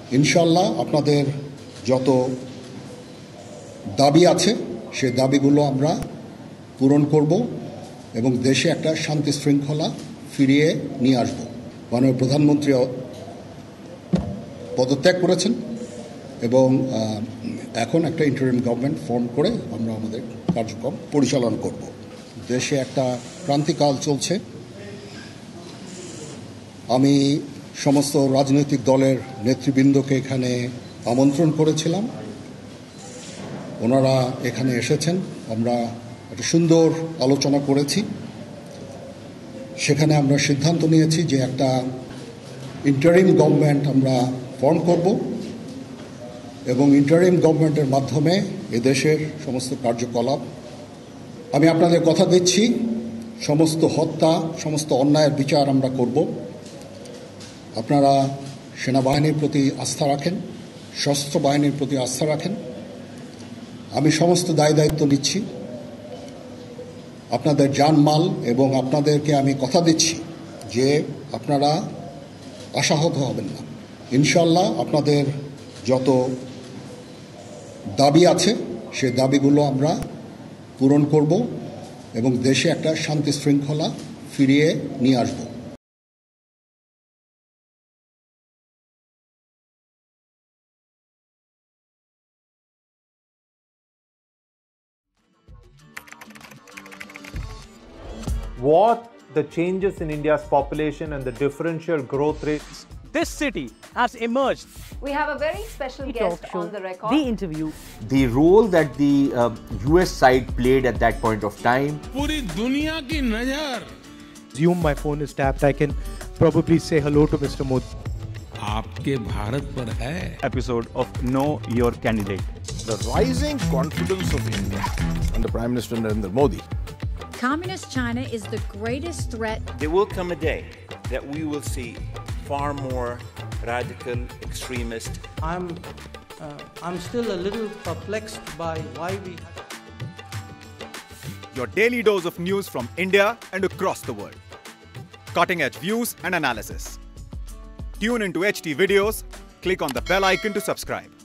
ইনশাআল্লাহ আপনাদের যত দাবি আছে সেই দাবিগুলো আমরা পূরণ করব এবং দেশে একটা শান্তি শৃঙ্খলা ফিরিয়ে নিয়ে আসব। মাননীয় প্রধানমন্ত্রী পদত্যাগ করেছেন এবং এখন একটা ইন্টারিম গভর্নমেন্ট ফর্ম করে আমরা আমাদের কার্যক্রম পরিচালনা করব। দেশে একটা ক্রান্তিকাল চলছে। আমি সমস্ত রাজনৈতিক দলের নেতৃবৃন্দকে এখানে আমন্ত্রণ করেছিলাম, ওনারা এখানে এসেছেন। আমরা একটা সুন্দর আলোচনা করেছি। সেখানে আমরা সিদ্ধান্ত নিয়েছি যে একটা ইন্টারিম গভর্নমেন্ট আমরা ফর্ম করব এবং ইন্টারিম গভর্নমেন্টের মাধ্যমে এদেশের সমস্ত কার্যকলাপ, আমি আপনাদের কথা দিচ্ছি, সমস্ত হত্যা, সমস্ত অন্যায়ের বিচার আমরা করব। আপনারা সেনাবাহিনীর প্রতি আস্থা রাখেন, সশস্ত্র বাহিনীর প্রতি আস্থা রাখেন। আমি সমস্ত দায়িত্ব নিচ্ছি, আপনাদের জানমাল, এবং আপনাদেরকে আমি কথা দিচ্ছি যে আপনারা আশাহত হবেন না। ইনশাআল্লাহ আপনাদের যত দাবি আছে সেই দাবিগুলো আমরা পূরণ করব এবং দেশে একটা শান্তি শৃঙ্খলা ফিরিয়ে নিয়ে আসব। What the changes in India's population and the differential growth rates. This city has emerged. We have a very special guest on the record. The interview. The role that the US side played at that point of time. पूरी दुनिया की नजर. Assume my phone is tapped. I can probably say hello to Mr. Modi. आपके भारत पर है. Episode of Know Your Candidate. The rising confidence of India under Prime Minister Narendra Modi. Communist China is the greatest threat. There will come a day that we will see far more radical extremist. I'm still a little perplexed by why we. Your daily dose of news from India and across the world. Cutting edge views and analysis. Tune into HT videos. Click on the bell icon to subscribe.